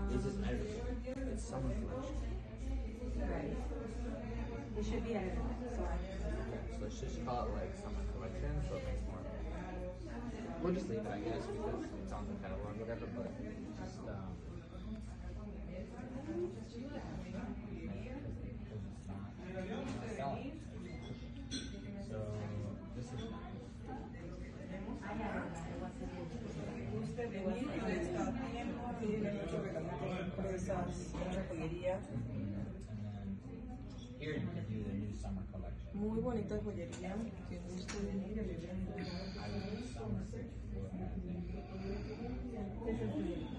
This is edited. It's summer collection. Right. It should be edited. Sorry. Yeah, so let's just call it like summer collection, so it makes more. We'll just leave it, I guess, because it's on the catalog or whatever. But just selling. So this is Gusta venir y está tiempo, tiene mucho regalo, empresas, mucha joyería. Here you can do the new summer collection. Muy bonita joyería, que gusta venir y I like summer for